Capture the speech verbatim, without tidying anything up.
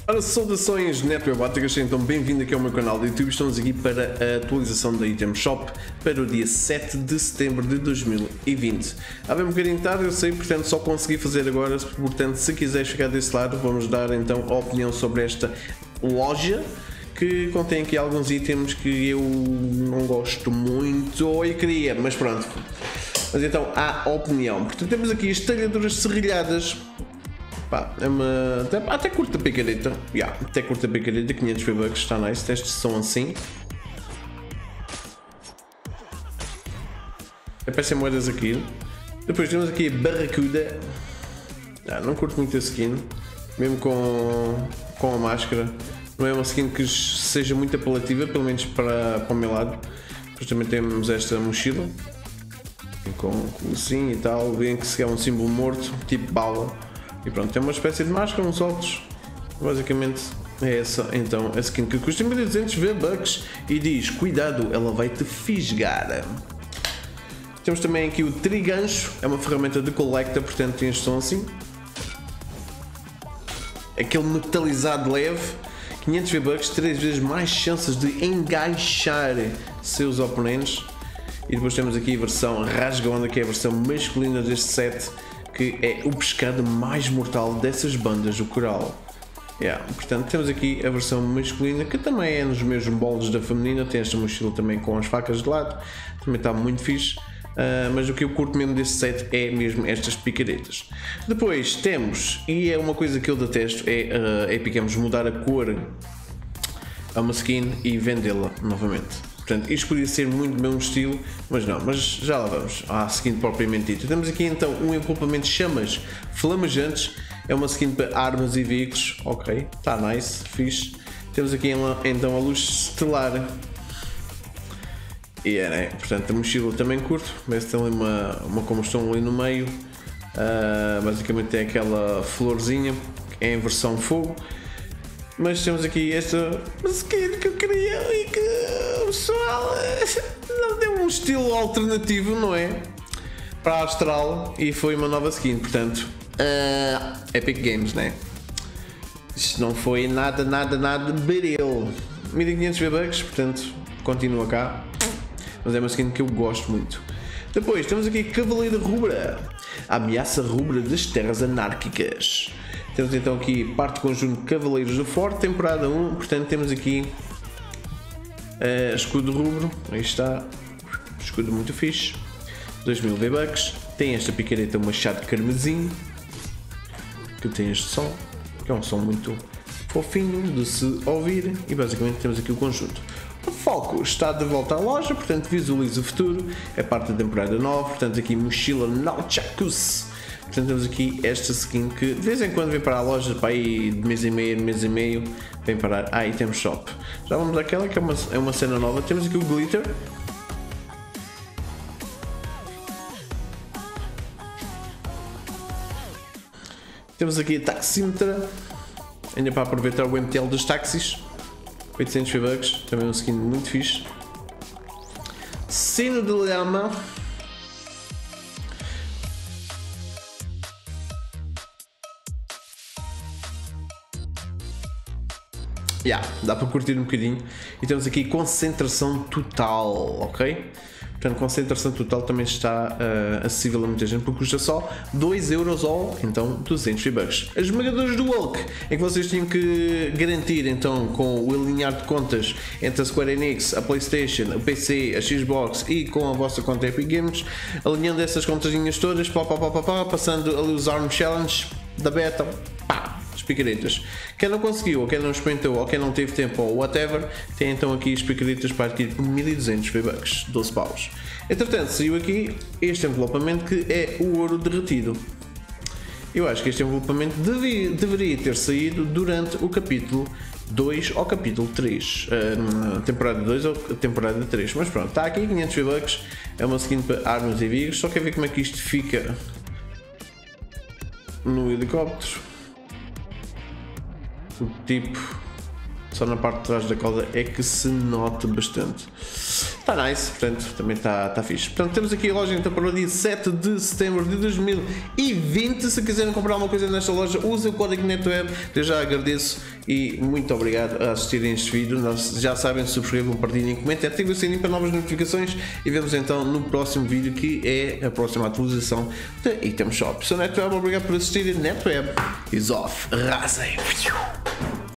Ora, saudações netbiomáticas, então bem-vindo aqui ao meu canal do YouTube. Estamos aqui para a atualização da Item Shop para o dia sete de setembro de dois mil e vinte. Há bem um bocadinho tarde, eu sei, portanto só consegui fazer agora, portanto se quiseres chegar desse lado, vamos dar então a opinião sobre esta loja, que contém aqui alguns itens que eu não gosto muito, ou eu queria, mas pronto. Mas então, há a opinião. Portanto, temos aqui as talhadoras serrilhadas. Pá, é uma... até, até curta picareta. Yeah, até curta picareta, quinhentos V-Bucks, está nice. Testes são assim. Aparecem moedas aqui. Depois temos aqui a Barracuda. Ah, não curto muito a skin. Mesmo com, com a máscara. Não é uma skin que seja muito apelativa, pelo menos para, para o meu lado. Depois também temos esta mochila. Com, com assim e tal. Veem que se é um símbolo morto, tipo bala. E pronto, tem uma espécie de máscara, uns óculos. Basicamente é essa então a skin que custa mil e duzentos V-Bucks e diz: cuidado, ela vai te fisgar. Temos também aqui o trigancho, é uma ferramenta de collector, portanto tem este som assim. Aquele metalizado leve, quinhentos V-Bucks, três vezes mais chances de engaixar seus oponentes. E depois temos aqui a versão rasga-onda, que é a versão masculina deste set, que é o pescado mais mortal dessas bandas do coral. Yeah. Portanto, temos aqui a versão masculina, que também é nos mesmos moldes da feminina. Tem esta mochila também com as facas de lado, também está muito fixe. Uh, mas o que eu curto mesmo deste set é mesmo estas picaretas. Depois temos, e é uma coisa que eu detesto, é, uh, é digamos, mudar a cor a uma skin e vendê-la novamente. Portanto, isto podia ser muito bem um estilo, mas não, mas já lá vamos à skin propriamente dita. Temos aqui então um envelopamento de chamas flamejantes, é uma skin para armas e veículos, ok, está nice, fixe. Temos aqui então a luz estelar, e é, né? Portanto a mochila também curto, mas tem ali uma, uma combustão ali no meio, uh, basicamente é aquela florzinha, que é em versão fogo. Mas temos aqui esta skin que eu queria e que o pessoal não deu um estilo alternativo, não é? Para a Astral, e foi uma nova skin, portanto, uh, Epic Games, né? Isto não foi nada, nada, nada beril. mil e quinhentos V-Bucks, portanto, continua cá. Mas é uma skin que eu gosto muito. Depois temos aqui Cavaleiro Rubra, a ameaça rubra das terras anárquicas. Temos então aqui parte do conjunto Cavaleiros do Forte, temporada um, portanto temos aqui uh, escudo rubro, aí está, escudo muito fixe, dois mil V-Bucks, tem esta picareta, um machado carmesim, que tem este som, que é um som muito fofinho de se ouvir, e basicamente temos aqui o conjunto. O foco está de volta à loja, portanto visualiza o futuro, é parte da temporada nove, portanto aqui mochila Nunchakus. Portanto temos aqui esta skin que de vez em quando vem para a loja, para aí de mês e meio, de mês e meio, vem para a Item Shop. Já vamos àquela que é uma, é uma cena nova. Temos aqui o Glitter. Temos aqui a Taxímetra, ainda para aproveitar o M T L dos táxis. oitocentos V-Bucks, também uma skin muito fixe. Sino de lama. Yeah, dá para curtir um bocadinho. E temos aqui concentração total, ok? Portanto, concentração total também está uh, acessível a muita gente, porque custa só dois euros ou então duzentos V-Bucks. As esmagadoras do Hulk, em que vocês tinham que garantir então com o alinhar de contas entre a Square Enix, a PlayStation, o P C, a Xbox e com a vossa conta Epic Games, alinhando essas contazinhas todas, pá, pá, pá, pá, pá, passando ali os Arm Challenge da beta, pá, as picaretas. Quem não conseguiu, ou quem não experimentou, ou quem não teve tempo, ou whatever, tem então aqui as picaretas para adquirir por mil e duzentos V-Bucks, doze paus. Entretanto, saiu aqui este envelopamento que é o ouro derretido. Eu acho que este envelopamento devia, deveria ter saído durante o capítulo dois ou capítulo três, uh, temporada dois ou temporada três, mas pronto, está aqui quinhentos V-Bucks, é uma skin para armas e veículos, só quer ver como é que isto fica no helicóptero. O tipo, só na parte de trás da cauda é que se nota bastante. Está está nice, portanto também está tá fixe. Portanto temos aqui a loja então para o dia sete de setembro de dois mil e vinte. Se quiserem comprar alguma coisa nesta loja, usem o código NetWeb. Eu já agradeço e muito obrigado a assistirem este vídeo. Nós já sabem, subscrevam, partilhem, comentem, ativem o sininho para novas notificações e vemos então no próximo vídeo, que é a próxima atualização da Item Shop. Sou NetWeb, obrigado por assistirem. NetWeb is off. Arrasem!